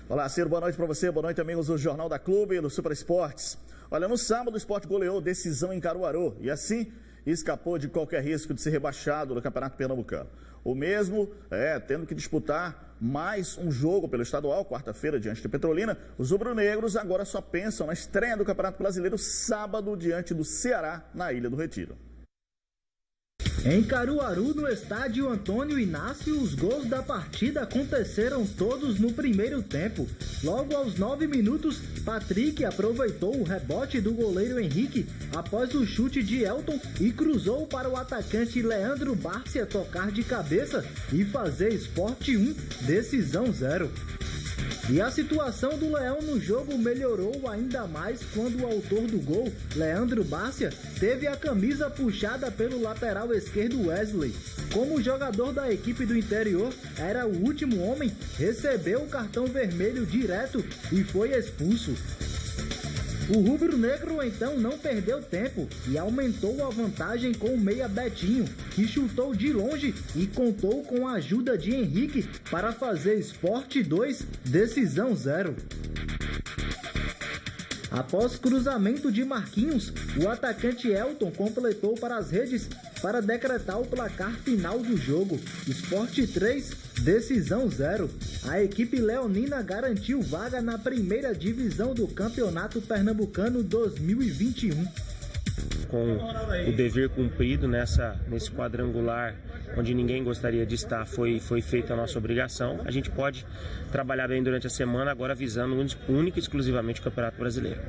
Olá, Ciro, boa noite para você, boa noite, amigos do Jornal da Clube e do Super Esportes. Olha, no sábado o Sport goleou decisão em Caruaru e assim escapou de qualquer risco de ser rebaixado do Campeonato Pernambucano. O mesmo, tendo que disputar mais um jogo pelo estadual, quarta-feira, diante do Petrolina, os rubro-negros agora só pensam na estreia do Campeonato Brasileiro sábado, diante do Ceará, na Ilha do Retiro. Em Caruaru, no estádio Antônio Inácio, os gols da partida aconteceram todos no primeiro tempo. Logo aos 9 minutos, Patrick aproveitou o rebote do goleiro Henrique após o chute de Elton e cruzou para o atacante Leandro Bárcia tocar de cabeça e fazer Sport 1, decisão 0. E a situação do Leão no jogo melhorou ainda mais quando o autor do gol, Leandro Bárcia, teve a camisa puxada pelo lateral esquerdo Wesley. Como o jogador da equipe do interior era o último homem, recebeu o cartão vermelho direto e foi expulso. O rubro-negro então não perdeu tempo e aumentou a vantagem com o meia Betinho, que chutou de longe e contou com a ajuda de Henrique para fazer Sport 2, decisão 0. Após cruzamento de Marquinhos, o atacante Elton completou para as redes para decretar o placar final do jogo. Sport 3, decisão 0. A equipe leonina garantiu vaga na primeira divisão do Campeonato Pernambucano 2021. Com o dever cumprido nesse quadrangular onde ninguém gostaria de estar, foi feita a nossa obrigação. A gente pode trabalhar bem durante a semana, agora visando única e exclusivamente o Campeonato Brasileiro.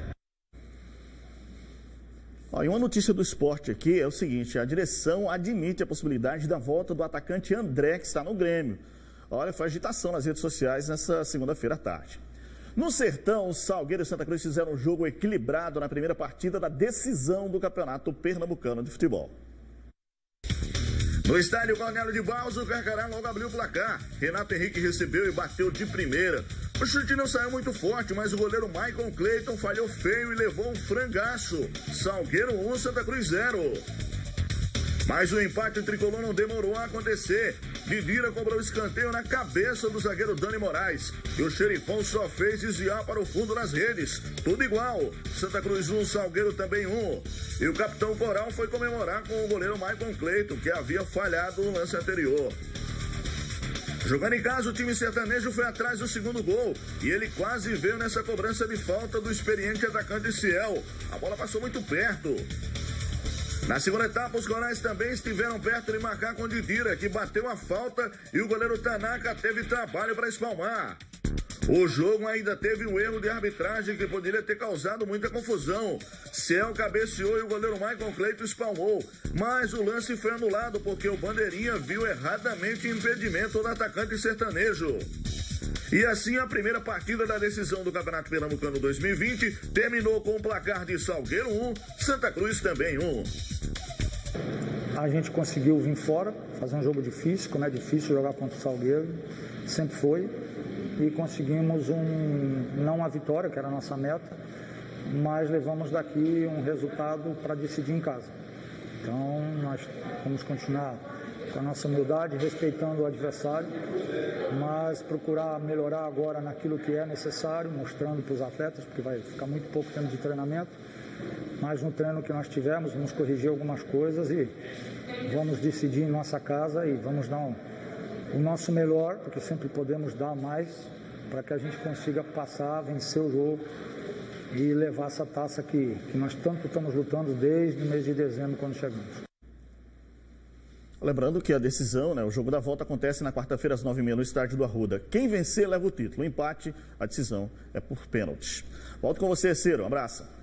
E uma notícia do esporte aqui é o seguinte: a direção admite a possibilidade da volta do atacante André, que está no Grêmio. Olha, foi agitação nas redes sociais nessa segunda-feira à tarde. No Sertão, o Salgueiro e Santa Cruz fizeram um jogo equilibrado na primeira partida da decisão do Campeonato Pernambucano de Futebol. No estádio Cornélio de Barros, o Carcará logo abriu o placar. Renato Henrique recebeu e bateu de primeira. O chute não saiu muito forte, mas o goleiro Michael Clayton falhou feio e levou um frangaço. Salgueiro 1, Santa Cruz 0. Mas o empate tricolor não demorou a acontecer. Vivira cobrou o escanteio na cabeça do zagueiro Dani Moraes. E o xerifão só fez desviar para o fundo das redes. Tudo igual. Santa Cruz 1, Salgueiro também 1. E o capitão Coral foi comemorar com o goleiro Michael Clayton, que havia falhado no lance anterior. Jogando em casa, o time sertanejo foi atrás do segundo gol. E ele quase veio nessa cobrança de falta do experiente atacante Ciel. A bola passou muito perto. Na segunda etapa, os corais também estiveram perto de marcar com Didira, que bateu a falta e o goleiro Tanaka teve trabalho para espalmar. O jogo ainda teve um erro de arbitragem que poderia ter causado muita confusão. Ciel cabeceou e o goleiro Michael Clayton espalmou, mas o lance foi anulado porque o bandeirinha viu erradamente o impedimento do atacante sertanejo. E assim a primeira partida da decisão do Campeonato Pernambucano 2020 terminou com o placar de Salgueiro 1, Santa Cruz também 1. A gente conseguiu vir fora, fazer um jogo difícil, como é difícil jogar contra o Salgueiro, sempre foi. E conseguimos não uma vitória, que era a nossa meta, mas levamos daqui um resultado para decidir em casa. Então nós vamos continuar com a nossa humildade, respeitando o adversário, mas procurar melhorar agora naquilo que é necessário, mostrando para os atletas, porque vai ficar muito pouco tempo de treinamento, mas no treino que nós tivemos, vamos corrigir algumas coisas e vamos decidir em nossa casa e vamos dar o nosso melhor, porque sempre podemos dar mais, para que a gente consiga passar, vencer o jogo e levar essa taça que nós tanto estamos lutando desde o mês de dezembro, quando chegamos. Lembrando que a decisão, o jogo da volta acontece na quarta-feira às 9h30 no estádio do Arruda. Quem vencer leva o título. O empate, a decisão é por pênaltis. Volto com você, Ciro. Um abraço.